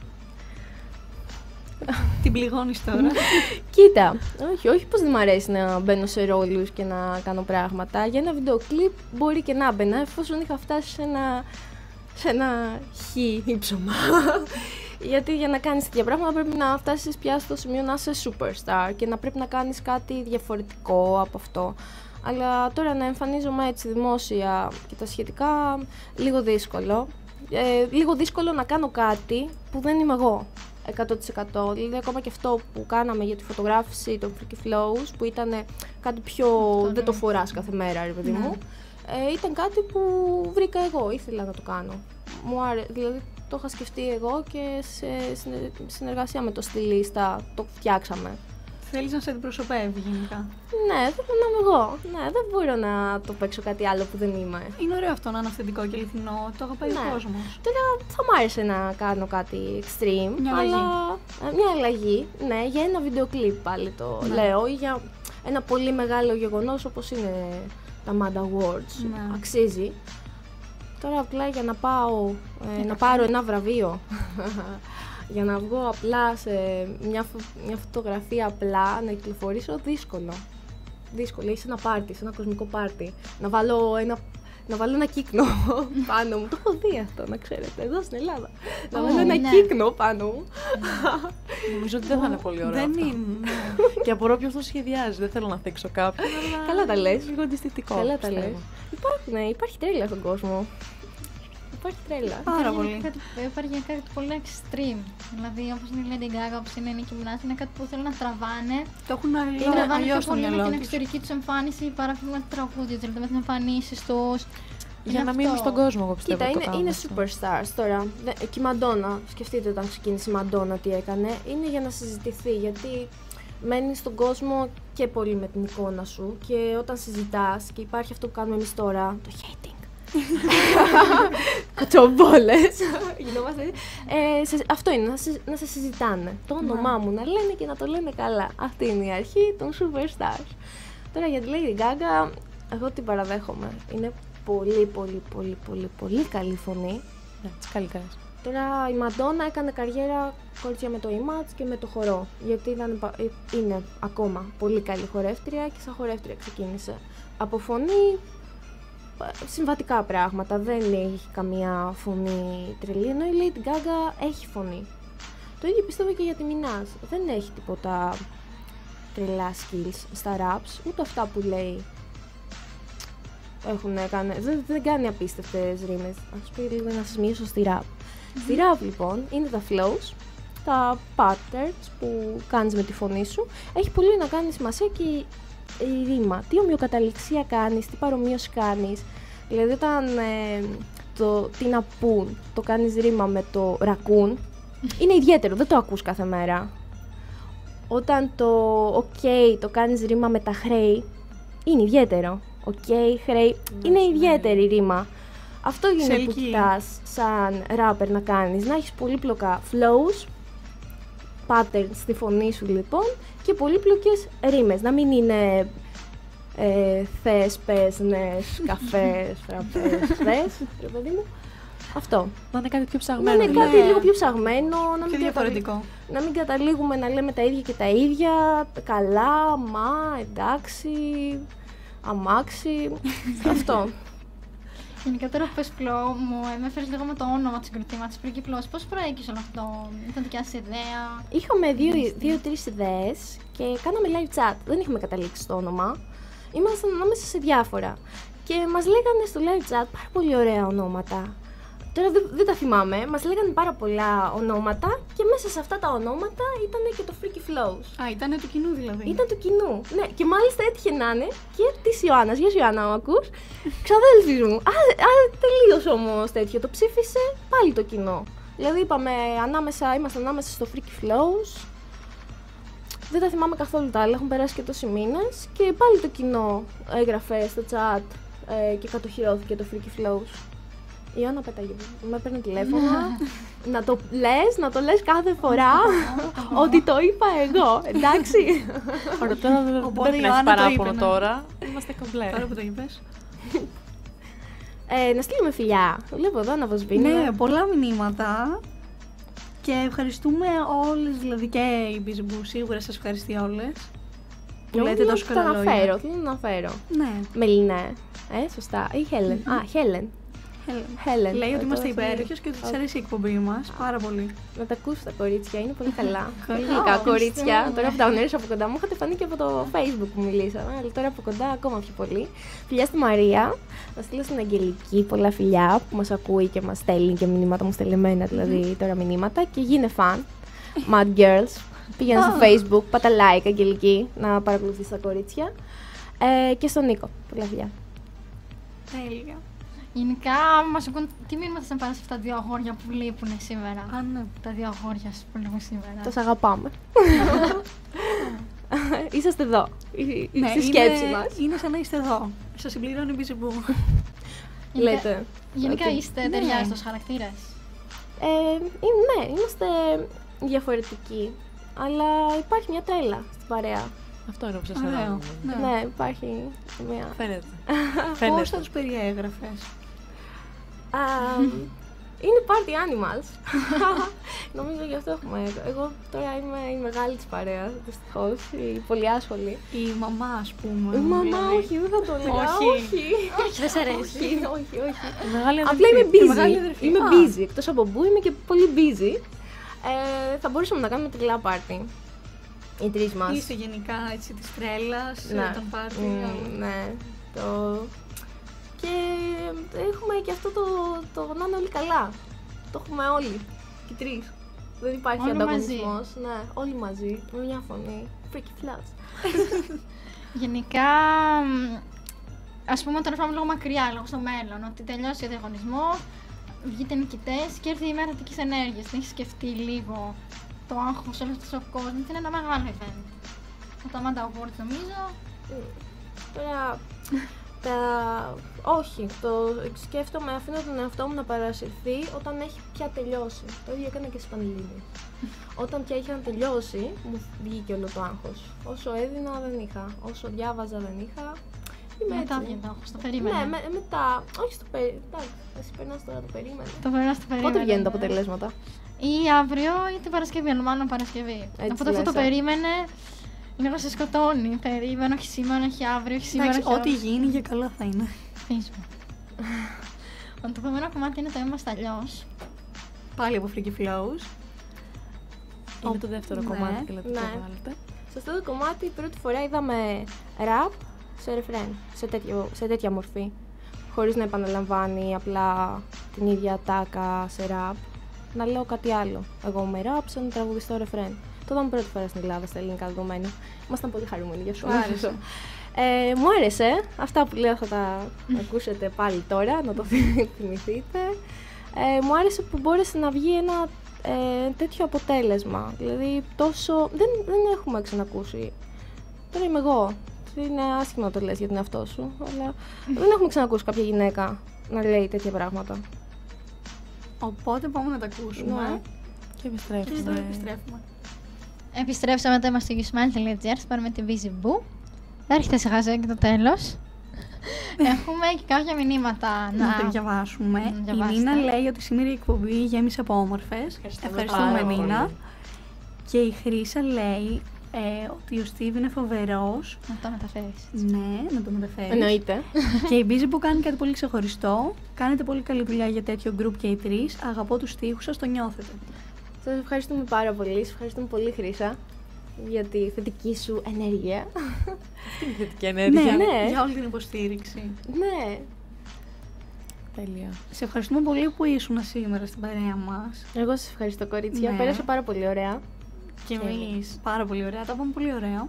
Την πληγώνεις τώρα. Κοίτα, όχι, όχι πως δεν μ' αρέσει να μπαίνω σε ρόλους και να κάνω πράγματα. Για ένα βίντεο κλιπ μπορεί και να μπαίνα, εφόσον είχα φτάσει σε ένα, σε ένα χι ύψωμα. Γιατί για να κάνεις τέτοια πράγματα πρέπει να φτάσεις πια στο σημείο να είσαι superstar και να πρέπει να κάνεις κάτι διαφορετικό από αυτό. Αλλά τώρα να εμφανίζομαι έτσι δημόσια και τα σχετικά, λίγο δύσκολο. Ε, λίγο δύσκολο να κάνω κάτι που δεν είμαι εγώ. εκατό τοις εκατό. Δηλαδή, ακόμα και αυτό που κάναμε για τη φωτογράφηση των Freaky Flows, που ήταν κάτι πιο. Αυτό, δεν ναι. το φοράς κάθε μέρα, ρε παιδί ναι. μου. Ε, ήταν κάτι που βρήκα εγώ, ήθελα να το κάνω. Μου άρεσε. Δηλαδή, το είχα σκεφτεί εγώ και σε συνεργασία με το στυλίστα το φτιάξαμε. Θέλεις να σε αντιπροσωπεύει γενικά? Ναι, θέλω να είμαι εγώ. Ναι, δεν μπορώ να το παίξω κάτι άλλο που δεν είμαι. Είναι ωραίο αυτό να είναι αυθεντικό και αληθινό. Το αγαπάει ναι. ο κόσμος. Τώρα θα μ' άρεσε να κάνω κάτι extreme. Μια αλλά... αλλαγή. Μια αλλαγή, ναι, για ένα βίντεο κλιπ πάλι το ναι. λέω. Ή για ένα πολύ μεγάλο γεγονός όπως είναι τα Mad Awards. Ναι. Αξίζει. Τώρα απλά για να πάω, ε, να πάρω ένα βραβείο. Για να βγω απλά σε μια, φω... μια φωτογραφία απλά, να κυκλοφορήσω, δύσκολο. Δύσκολο, είσαι ένα πάρτι, σε ένα κοσμικό πάρτι. Να βάλω ένα, να βάλω ένα κύκνο πάνω μου. Το έχω δει αυτό, να ξέρετε, εδώ στην Ελλάδα. Oh, να βάλω ένα ναι. κύκνο πάνω μου. Νομίζω ότι δεν θα είναι πολύ ωραίο. Δεν αυτό. είναι. Και απορώ ποιος το σχεδιάζει, δεν θέλω να θίξω κάποιον. Καλά τα λες. Λίγο αντιστοιχτικό. Καλά τα λες. Υπάρχει, ναι, υπάρχει τρέλα στον κόσμο. υπάρχει τρέλα. Πάρα Υπάρχει πολύ. κάτι- Υπάρχει κάτι πολύ extreme. Δηλαδή, όπως είναι η Lady Gaga, όπως είναι η Nicki Minaj, είναι κάτι που θέλουν να τραβάνε. Το έχουν Και τραβάνε αλλιώς πιο στο πολύ με μυαλό την τους. εξωτερική τους εμφάνιση παρά με το τραγούδι, δηλαδή με τις εμφανίσεις τους. Για να μείνουν στον κόσμο, εγώ πιστεύω. Κοίτα, το είναι, κάνουν είναι αυτό. superstars τώρα. Δε- Και η Μαντόνα, σκεφτείτε όταν ξεκίνησε η Μαντόνα τι έκανε, είναι για να συζητηθεί. Γιατί μένει στον κόσμο και πολύ με την εικόνα σου. Και όταν συζητάς, και υπάρχει αυτό που κάνουμε εμείς τώρα, το hating. Κοτσομπόλες. Γινόμαστε. Ε, σε- αυτό είναι, να σε, να σε συζητάνε. Το όνομά μου να λένε και να το λένε καλά. Αυτή είναι η αρχή των superstars. Τώρα για τη Lady Gaga, εγώ την παραδέχομαι. Είναι πολύ, πολύ, πολύ, πολύ, πολύ καλή φωνή. Ναι, τις καλύτερες. Τώρα η Μαντόνα έκανε καριέρα κορίτσια με το image και με το χορό. Γιατί ήταν, πα- ε, είναι ακόμα πολύ καλή χορεύτρια και σαν χορεύτρια ξεκίνησε. Από φωνή, ε, συμβατικά πράγματα. Δεν έχει καμία φωνή τρελή. Ενώ η Lady Gaga έχει φωνή. Το ίδιο πιστεύω και για τη Minaj. Δεν έχει τίποτα τρελά skills στα raps, ούτε αυτά που λέει. Έχουν κάνει, δεν, δεν κάνει απίστευτες ρήμες. Ας πει λίγο να σας μιλήσω στη rap. Στη rap λοιπόν είναι τα flows, τα patterns που κάνεις με τη φωνή σου. Έχει πολύ να κάνει σημασία και η, η ρήμα. Τι ομοιοκαταληξία κάνεις, τι παρομοίωση κάνεις. Δηλαδή όταν ε, το τι να πούν το κάνεις ρήμα με το ρακούν, είναι ιδιαίτερο, δεν το ακούς κάθε μέρα. Όταν το ok το κάνεις ρήμα με τα χρέη, είναι ιδιαίτερο. Οκ, χρέη, είναι ιδιαίτερη ρήμα. Αυτό είναι που ελκύει. κοιτάς σαν rapper να κάνεις, να έχεις πολύπλοκα flows, patterns στη φωνή σου λοιπόν και πολύπλοκες ρήμες, να μην είναι ε, θες, πες, νες, καφές, φραπές, θες, ρε παιδί μου. Αυτό. Να είναι κάτι πιο Να ψαγμένο. είναι δηλαδή. κάτι Ναι. λίγο πιο ψαγμένο, να Πιο μην, καταλή- διαφορετικό. να μην καταλήγουμε να λέμε τα ίδια και τα ίδια, καλά, μα, εντάξει, αμάξι, αυτό. Γενικά τώρα που πες flow, μου έφερες λίγο με το όνομα της συγκροτήματος Freaky Flows. Πώς προέκυψε όλο αυτό, ήταν δικιά σας ιδέα? Είχαμε δύο-τρεις ιδέες και κάναμε live chat. Δεν είχαμε καταλήξει στο όνομα. Ήμασταν ανάμεσα σε διάφορα. Και μας λέγανε στο live chat πάρα πολύ ωραία ονόματα. Τώρα δεν, δεν τα θυμάμαι. Μας λέγανε πάρα πολλά ονόματα και μέσα σε αυτά τα ονόματα ήταν και το Freaky Flows. Α, ήταν του κοινού δηλαδή. Ήταν του κοινού. Ναι, και μάλιστα έτυχε να είναι και τη Ιωάννα. Γεια σου, Ιωάννα, μου ακούς. Ξαδέλφη μου. Α, α τελείως όμως τέτοιο. Το ψήφισε πάλι το κοινό. Δηλαδή είπαμε ανάμεσα, είμαστε ανάμεσα στο Freaky Flows. Δεν τα θυμάμαι καθόλου τα άλλα, έχουν περάσει και τόσοι μήνες. Και πάλι το κοινό έγραφε στο chat ε, και κατοχυρώθηκε το Freaky Flows. Η Ιωάννα πέταγε, με έπαιρνε τηλέφωνο, να το λες, να το λες κάθε φορά ότι το είπα εγώ, εντάξει. Ωραία, τώρα δεν Οπότε πρέπει η να έχει Ιωάννα το παράπονο είπε, ναι. τώρα. Είμαστε κομπλέ. Τώρα που το είπες. Ε, να στείλουμε φιλιά. Το βλέπω εδώ να βοσβήνει. Ναι, πολλά μηνύματα. Και ευχαριστούμε όλες, δηλαδή και η Busy Boo, σίγουρα σας ευχαριστεί όλες. Που λέτε τόσο καλά Το λόγια. αναφέρω, θέλω να αναφέρω. Ναι. Μελινέ, ε, σωστά. Ή Χέλεν. Α, Χέλεν. Χέλεν. Λέει Ε, ότι είμαστε τώρα θα- υπέροχες και ότι της αρέσει η εκπομπή μας. Πάρα πολύ. Να τα ακούσει τα κορίτσια, είναι πολύ καλά. Καλά. Πολύ γλυκά κορίτσια. πιστεύω. Τώρα που τα γνώρισα από κοντά μου, είχατε φανεί και από το Facebook που μιλήσαμε, αλλά τώρα από κοντά ακόμα πιο πολύ. Φιλιά στη Μαρία, να στείλω στην Αγγελική πολλά φιλιά που μας ακούει και μας στέλνει και μηνύματα, μου στέλνει εμένα δηλαδή τώρα μηνύματα και γίνε φαν. Mad Girls. Πήγαινε στο Facebook, πάτα like Αγγελική να παρακολουθείς τα κορίτσια. Ε, και στον Νίκο. Πολλά φιλιά. Τέλεια. Γενικά, μας ακούν, τι μήνυμα θα σας πάρει σε αυτά τα δύο αγόρια που λείπουν σήμερα. Α, ναι. Τα δύο αγόρια σας που λείπουν σήμερα. Τους αγαπάμε. Είσαστε εδώ. η- Ναι, στη είναι- σκέψη μας. Είναι σαν να είστε εδώ. Σας συμπληρώνει η Busy Boo. Γενικά- Λέτε. Γενικά ότι- είστε ναι. ταιριάζοντος χαρακτήρες. Ε, ε, ναι, είμαστε διαφορετικοί. Αλλά υπάρχει μια τρέλα στην παρέα. Αυτό είναι που σας Ωραίο. αρέσει. Ναι. Ναι, υπάρχει μια. Φαίνεται. Πώς θα Φαίνεται. τους περιέγραφες? Α, είναι party animals. Νομίζω γι' αυτό έχουμε. Εγώ τώρα είμαι η μεγάλη της παρέας, δυστυχώς. Η πολύ άσχολη. Η μαμά, ας πούμε. Η μαμά, δηλαδή. όχι, δεν θα το έλεγα. Όχι. όχι. Όχι, δεν σ' αρέσει. όχι, όχι, όχι. Η μεγάλη Απλά αδερφή. είμαι Η μεγάλη busy. αδερφή. Είμαι Α. busy. Εκτός από μπου είμαι και πολύ busy. Ε, θα μπορούσαμε να κάνουμε τρελά πάρτι. Οι τρεις μας. Είστε γενικά έτσι της τρέλας, Ναι. των πάρτι. Μμ, ναι. Το... Και έχουμε και αυτό το, το να είναι όλοι καλά. Το έχουμε όλοι. Και τρεις. Δεν υπάρχει ανταγωνισμός. Ναι, όλοι μαζί. Με μια φωνή. Freaky Flows. Γενικά, ας πούμε, τώρα πάμε λίγο μακριά, λίγο στο μέλλον. Ότι τελειώσει ο διαγωνισμός, βγείτε νικητές και έρθει η μέρα Αττικής Ενέργειας. Δεν έχει σκεφτεί λίγο το άγχος, όλος αυτός ο κόσμος? Είναι ένα μεγάλο event. Το Amanda Awards, νομίζω. Τώρα, τα... όχι, το σκέφτομαι, αφήνω τον εαυτό μου να παρασυρθεί όταν έχει πια τελειώσει. Το ίδιο έκανα και στις Πανελλήνιες. Όταν πια είχαν τελειώσει, μου βγήκε όλο το άγχος. Όσο έδινα δεν είχα, όσο διάβαζα δεν είχα. Είμαι μετά έτσι. βγαίνει το άγχος, το περίμενα. Ναι, με, μετά, όχι στο περίμενα. Εντάξει, εσύ περνάς τώρα το περίμενα. Το περνάς το περίμενα. Πότε βγαίνουν τα ναι. αποτελέσματα? Ή αύριο ή την Παρασκευή, μάλλον Παρασκευή. Έτσι Οπότε αυτό το λες, ε. περίμενε. Λίγο σε σκοτώνει. Περίμενε, όχι σήμερα, όχι αύριο, όχι σήμερα. Εντάξει, ό,τι γίνει για καλό θα είναι. Facebook. Το επόμενο κομμάτι είναι το Είμαστε Αλλιώς. Πάλι από Freaky Flows. Είναι το δεύτερο Ναι. κομμάτι και λέτε Ναι. το βάλετε. Σε αυτό το κομμάτι πρώτη φορά είδαμε ραπ σε ρεφρέν, σε, τέτοιο, σε τέτοια μορφή. Χωρίς να επαναλαμβάνει απλά την ίδια τάκα σε ραπ. Να λέω κάτι άλλο. Εγώ με ραπ σαν τραγουδιστό ρεφρέν. Το είδαμε πρώτη φορά στην Ελλάδα, στα ελληνικά δεδομένα. Ήμασταν πολύ χαρούμενοι για σου. Άρεσε. Ε, μου άρεσε. Αυτά που λέω θα τα ακούσετε πάλι τώρα, να το θυμηθείτε. Ε, μου άρεσε που μπόρεσε να βγει ένα ε, τέτοιο αποτέλεσμα. Δηλαδή, τόσο. Δεν, δεν έχουμε ξανακούσει. Τώρα είμαι εγώ. Είναι άσχημα να το λες για τον εαυτό σου, αλλά δεν έχουμε ξανακούσει κάποια γυναίκα να λέει τέτοια πράγματα. Οπότε πάμε να τα ακούσουμε. Ναι. Και Και τώρα επιστρέφουμε. επιστρέφουμε. Επιστρέψαμε τώρα στο yousmile.gr, πάρουμε τη Busy Boo. Δεν έρχεται σιγά σιγά και το τέλος. Έχουμε και κάποια μηνύματα Να να το διαβάσουμε. να Η διαβάστε. Νίνα λέει ότι σήμερα η εκπομπή γέμισε από όμορφες. Ευχαριστούμε, πάρα Νίνα. πολύ. Και η Χρύσα λέει ε, ότι ο Στίβ είναι φοβερός. να το μεταφέρεις. Ναι, να το μεταφέρεις. Εννοείται. Και η Busy που κάνει κάτι πολύ ξεχωριστό. Κάνετε πολύ καλή δουλειά για τέτοιο group και οι τρεις. Αγαπώ τους στίχους σας, το νιώθετε. Σας ευχαριστούμε πάρα πολύ. Σας ευχαριστούμε πολύ, Χρύσα, για τη θετική σου ενέργεια. Αυτή είναι η θετική ενέργεια. Ναι, ναι. για όλη την υποστήριξη. Ναι. Τέλεια. Σε ευχαριστούμε πολύ που ήσουν σήμερα στην παρέα μας. Εγώ σας ευχαριστώ, κορίτσια. Ναι. Πέρασε πάρα πολύ ωραία. Και Τέλεια. εμείς πάρα πολύ ωραία, τα είπαμε πολύ ωραία.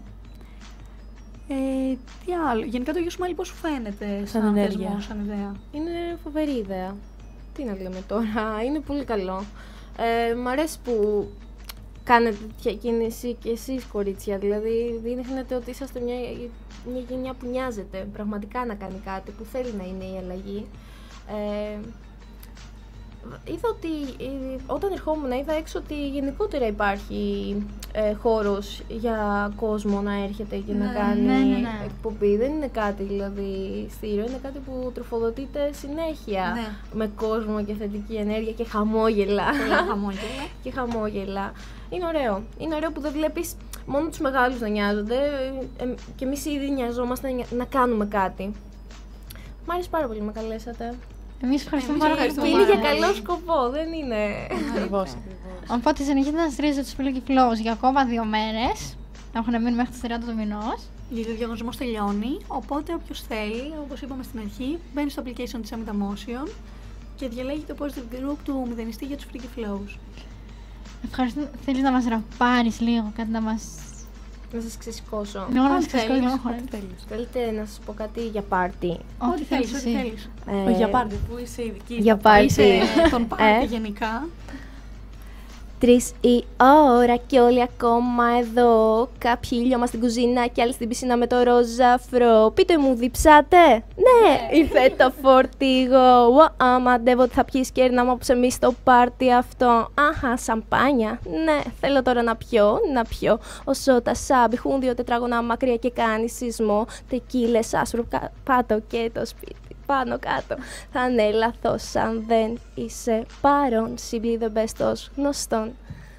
Ε, τι άλλο, γενικά το Γιουσμάλι πώς σου φαίνεται σαν, Σαν ενέργεια. θεσμό, σαν ιδέα? Είναι φοβερή ιδέα. Τι να λέμε τώρα, είναι πολύ καλό. Ε, μ' αρέσει που κάνετε τέτοια κίνηση και εσείς, κορίτσια. Δηλαδή, δείχνετε ότι είσαστε μια, μια γενιά που νοιάζεται πραγματικά να κάνει κάτι, που θέλει να είναι η αλλαγή. Ε, είδα ότι ε, όταν ερχόμουν είδα έξω ότι γενικότερα υπάρχει ε, χώρος για κόσμο να έρχεται και να Ναι, κάνει ναι, ναι, ναι. εκπομπή. Δεν είναι κάτι δηλαδή στήριο, είναι κάτι που τροφοδοτείται συνέχεια Ναι. με κόσμο και θετική ενέργεια και χαμόγελα. Πολλά χαμόγελα. και χαμόγελα. Είναι ωραίο. Είναι ωραίο που δεν βλέπεις μόνο τους μεγάλους να νοιάζονται ε, ε, και εμείς ήδη νοιαζόμαστε να, να κάνουμε κάτι. Μ' άρεσε πάρα πολύ, με καλέσατε. Εμείς ευχαριστούμε Εμείς πάρα πολύ. Και ευχαριστούμε είναι πάρα για πολύ. καλό σκοπό, δεν είναι. Ακριβώς, ακριβώς. Οπότε συνεχίζετε να στηρίζετε τους Freaky Flows για ακόμα δύο μέρες. Έχουν μείνει μέχρι τις τριάντα του μηνός. Γιατί ο διαγωνισμός τελειώνει, οπότε όποιος θέλει, όπως είπαμε στην αρχή, μπαίνει στο application της Amanda Motion και διαλέγει το positive group του μηδενιστή για τους Freaky Flows. Ευχαριστούμε. Θέλεις να μας ραπάρεις λίγο, κάτι να μας... Να σας ξεσηκώσω. Λίγο να μας Αν ξεσκόσεις θέλεις, λίγο χωρίς. Τέλειος. Θέλετε να σας πω κάτι για πάρτι. Ό,τι θέλεις, ό,τι εσύ. θέλεις. Ε, Για πάρτι, που είσαι ειδική. Για στα πάρτι. Είσαι τον πάρτι Ε. γενικά. Τρεις η ώρα και όλοι ακόμα εδώ. Κάποιοι λιώμα στην κουζίνα και άλλοι στην πισίνα με το ροζαφρό. Πείτε μου, διψάτε? Ναι, ήρθε το φορτηγό. Ω, μαντεύω ότι θα πιεις και έρνα μου από εμείς στο πάρτι αυτό. Αχα, σαμπάνια. Ναι, θέλω τώρα να πιω, να πιω. Όσο τα σάμπιχουν δύο τετράγωνα μακριά και κάνει σεισμό. Τεκίλες, άσπρο κα- πάτο και το σπίτι πάνω κάτω. Θα είναι λάθος αν δεν είσαι παρόν. Simply the best ως γνωστόν.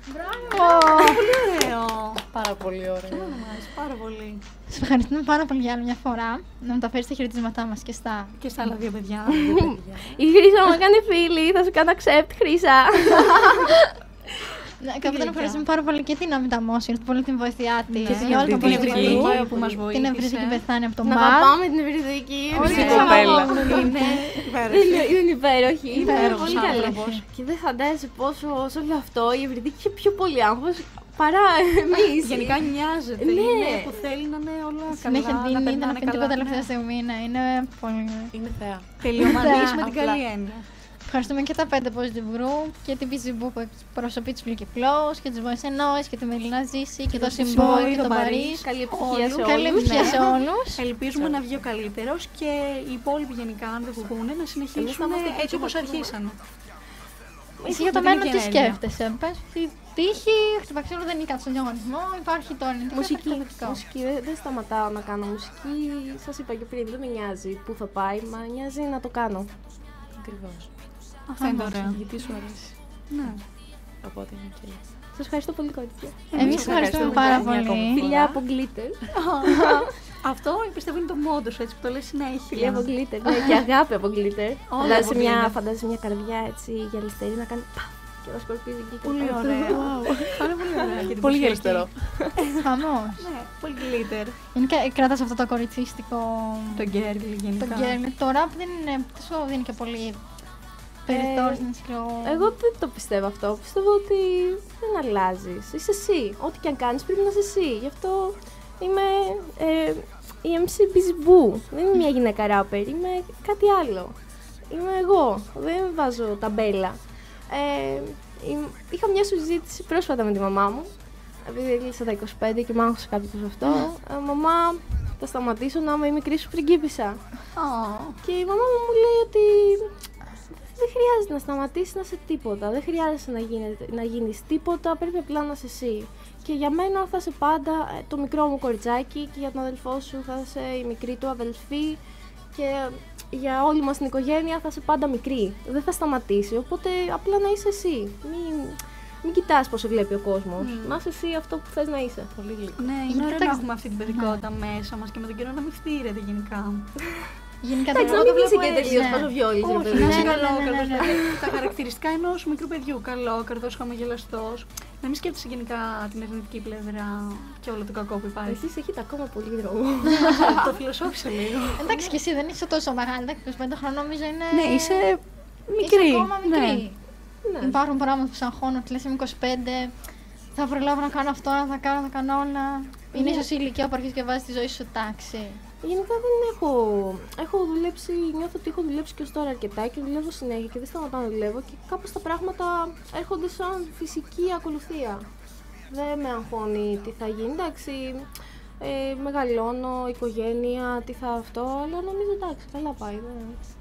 Πολύ ωραίο. Πάρα πολύ ωραία. Μ' άρεσε πάρα πολύ. Σας ευχαριστούμε πάρα πολύ για άλλη μια φορά. Να μεταφέρεις τα χαιρετίσματά μας και στα... Και στα άλλα δύο παιδιά. Η Χρύσα μου έκανε φίλη, θα σου κάνω accept, Χρύσα. Κάπου να ευχαριστούμε πάρα πολύ και την Αμίτα Motion, πολύ την βοήθειά τη. Και την για όλο το ευρυδική. πολιτικό που μας βοήθησε. Την ευρυδική πεθάνεια από το Να ΜΑΤ. πάμε την ευρυδική. Όλη την την κοπέλα. Είναι Είναι, είναι υπέροχη. Είναι Υπέροχος πολύ καλή. άνθρωπος. Και δεν φαντάζεσαι πόσο σε όλο αυτό η ευρυδική είχε πιο πολύ άγχος παρά εμείς. Γενικά νοιάζεται. Ναι. Είναι που θέλει να είναι όλα καλά. Συνέχεια να δίνει, να περνάνε πίνει τίποτα καλά. τελευταία Ναι. στιγμή. Ναι, είναι πολύ. Είναι θεά. Τελειομανής με την Απλά. καλή έννοια. Ευχαριστούμε και τα πέντε Positive Group και την Busy που εκπροσωπεί τους Flicky Flows και τους Voice Noise και τη Μελίνα Ζήση και το Symbol και τον Παρίς. Καλή επιτυχία σε Καλή όλους. επιτυχία ναι. σε όλους. Ελπίζουμε να βγει ο καλύτερος και οι υπόλοιποι γενικά, αν δεν βγουν, να Εμείς συνεχίσουν θα είμαστε έτσι όπως εκεί, αρχίσανε. Εσύ για το με την μέλλον τι ενέργεια. σκέφτεσαι? Πες τι τύχη, χτυπαξίλου δεν είναι κάτι στον διαγωνισμό, υπάρχει το ελληνικό Μουσική, διαφορετικό. μουσική. Δεν, δεν σταματάω να κάνω μουσική. Σας είπα και πριν, δεν με νοιάζει πού θα πάει, μα νοιάζει να το κάνω. Ακριβώς. Αυτό είναι ωραίο. Γιατί σου αρέσει. Ναι. Οπότε είναι και. Σας ευχαριστώ πολύ, κορίτσια. Εμείς ευχαριστούμε πάρα για μια πολύ. ακόμη Φιλιά από Glitter. Αυτό πιστεύω είναι το μόντο σου, έτσι που το λες Φιλιά συνέχεια. από Glitter. Ναι, και αγάπη από Glitter. Όλα Φαντάζεσαι από μια, glitter. φαντάζεσαι μια καρδιά έτσι γυαλιστερή να κάνει πα και να σκορπίζει glitter. Πολύ ωραία. Πάρα πολύ ωραία. και την Πολύ προσοχή. γελιστερό. Χαμός. Ναι, πολύ glitter. Γενικά κράτας αυτό το κοριτσίστικο. Το girl Το γενικά. γκέρλ. Το rap δεν είναι. Δεν σου δίνει και πολύ περιθώριο να σκληρό. Εγώ δεν το πιστεύω αυτό. Πιστεύω ότι δεν αλλάζει. Είσαι εσύ. Ό,τι και αν κάνει πρέπει να είσαι εσύ. Γι' αυτό είμαι ε, η εμ σι Busy Boo. Δεν είμαι μια γυναίκα ράπερ. Είμαι κάτι άλλο. Είμαι εγώ. Δεν βάζω ταμπέλα. Ε, η- είχα μια συζήτηση πρόσφατα με τη μαμά μου. Επειδή έκλεισα τα είκοσι πέντε και μ' άγχωσε κάποιο σε αυτό. Ε, μαμά, θα σταματήσω να είμαι η μικρή σου πριγκίπισσα. Ω, Και η μαμά μου μου λέει ότι δεν χρειάζεται να σταματήσεις να είσαι τίποτα. Δεν χρειάζεται να, γίνεται, να γίνεις τίποτα, πρέπει απλά να είσαι εσύ. Και για μένα θα είσαι πάντα ε, το μικρό μου κοριτσάκι και για τον αδελφό σου θα είσαι η μικρή του αδελφή και για όλη μας την οικογένεια θα είσαι πάντα μικρή. Δεν θα σταματήσει, οπότε απλά να είσαι εσύ. Μην, μην κοιτάς πώς σε βλέπει ο κόσμος. Mm. Να είσαι εσύ αυτό που θες να είσαι. Πολύ γλυκό. Ναι, είναι Γιατί ωραίο να εντάξει. έχουμε αυτή την παιδικότητα μέσα μας και με τον καιρό να μην φτύρεται γενικά. Γενικά Εντάξει, να το μην βλέπω είσαι και έτσι, τελείως ναι. παζοβιόλης, ρε Όχι, παιδί. να είσαι Ναι, ναι, ναι, καλόκαρδος, ναι, ναι. δηλαδή τα χαρακτηριστικά ενός μικρού παιδιού. Καλόκαρδος, χαμογελαστός. Να μην σκέφτεσαι γενικά την αρνητική πλευρά και όλο το κακό που υπάρχει. Εσείς έχετε ακόμα πολύ δρόμο. Το φιλοσόφισα λίγο. Εντάξει, και εσύ δεν είσαι τόσο μεγάλη. Εντάξει, είκοσι πέντε χρονών νομίζω είναι. Ναι, είσαι μικρή. Είσαι ακόμα μικρή. Ναι. Υπάρχουν πράγματα που σε αγχώνουν ότι λες είμαι είκοσι πέντε, θα προλάβω να κάνω αυτό, να θα κάνω, θα κάνω όλα. Είναι Ναι. ίσως η ηλικία που αρχίζει και βάζει τη ζωή σου τάξη. Γενικά δεν έχω. Έχω δουλέψει, νιώθω ότι έχω δουλέψει και ως τώρα αρκετά και δουλεύω συνέχεια και δεν σταματάω να δουλεύω και κάπως τα πράγματα έρχονται σαν φυσική ακολουθία. Δεν με αγχώνει τι θα γίνει. Εντάξει, ε, μεγαλώνω, οικογένεια, τι θα αυτό, αλλά νομίζω εντάξει, καλά πάει. Ναι.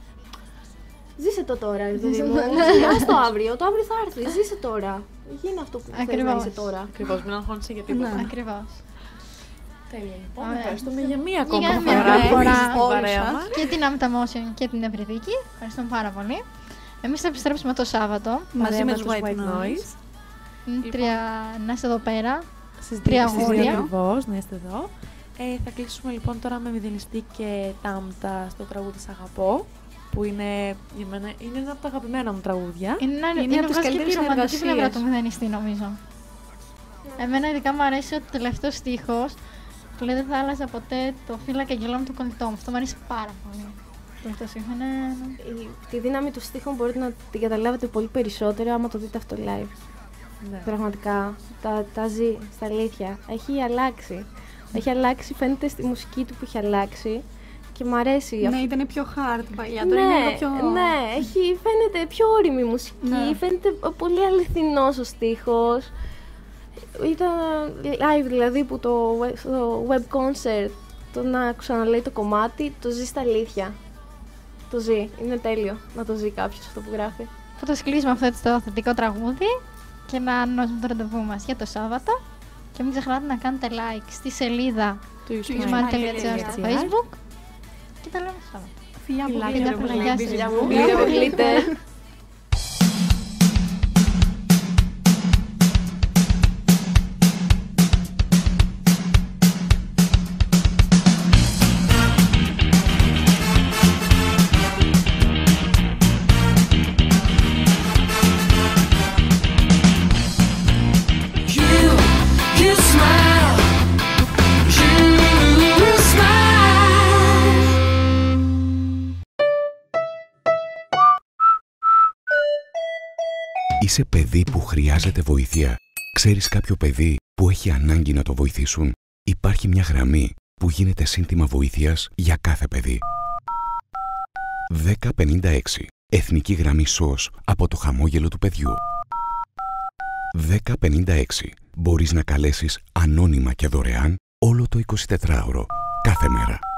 Ζήσε το τώρα, ρε παιδί μου. Ας το αύριο, το αύριο θα έρθει. Ζήσε τώρα. Γίνει αυτό που θες να Ακριβώς. είσαι τώρα. Ακριβώς, μην αγχώνεσαι για τίποτα. Ναι. Ακριβώς. Τέλεια, λοιπόν. Ωραία. Ευχαριστούμε για μία ακόμα Για μία φορά ακόμα που φορά. ήσασταν στην Όλους παρέα σας. μας. Και την Amita Motion και την Ευρυδίκη. Ευχαριστούμε πάρα πολύ. Εμείς θα επιστρέψουμε το Σάββατο. Μαζί με τους τους White Noise. Είναι τρία... Να είστε εδώ πέρα. Στις Τρία δύο- στις δύο αγόρια. ακριβώς, να είστε εδώ. Ε, θα κλείσουμε λοιπόν τώρα με Μηδενιστή και Τάμτα στο τραγούδι «Σ' αγαπώ», που είναι, για μένα, είναι ένα από τα αγαπημένα μου τραγούδια. Είναι, ένα, Είναι είναι, από τις βγάζει και καλύτερες τη ρομαντική συνεργασίες. πλευρά του μηδενιστή, νομίζω. Εμένα ειδικά μου αρέσει ο τελευταίος στίχος που λέει δεν θα άλλαζα ποτέ το φύλακα αγγελό μου του κολλητό μου. Αυτό μου αρέσει πάρα πολύ. Το τελευταίο στίχο είναι. Η- Τη δύναμη του στίχων μπορείτε να την καταλάβετε πολύ περισσότερο άμα το δείτε αυτό live. Ναι. Πραγματικά. Τα, τα ζει στα αλήθεια. Έχει αλλάξει. Έχει αλλάξει, φαίνεται στη μουσική του που έχει αλλάξει και μου αρέσει Ναι, αυτό. ήταν πιο hard παλιά. Τώρα είναι Ναι, λίγο πιο. ναι, έχει, φαίνεται πιο όρημη η μουσική, Ναι. φαίνεται πολύ αληθινός ο στίχος. Ήταν live δηλαδή που το, we- στο web concert τον άκουσα να λέει το κομμάτι, το ζει στα αλήθεια. Το ζει, είναι τέλειο να το ζει κάποιος αυτό που γράφει. Θα το κλείσουμε αυτό έτσι το αυθεντικό τραγούδι και να ανανεώσουμε το ραντεβού μας για το Σάββατο. Και μην ξεχνάτε να κάνετε like στη σελίδα Του Του Ismail. smile τελεία gr στο Ismail. Facebook. Και τα λέμε στο Σάββατο. Φιλιά από Φιλάκια, glitter, φιλιά, όπως φιλιά, λέει. γεια Φιλιά σας. από Φιλιά από glitter. glitter. Είσαι παιδί που χρειάζεται βοήθεια. Ξέρεις κάποιο παιδί που έχει ανάγκη να το βοηθήσουν? Υπάρχει μια γραμμή που γίνεται σύνθημα βοήθειας για κάθε παιδί. δέκα πενήντα έξι. Εθνική γραμμή ΣΟΣ από το χαμόγελο του παιδιού. δέκα πενήντα έξι. Μπορείς να καλέσεις ανώνυμα και δωρεάν όλο το εικοσιτετράωρο, κάθε μέρα.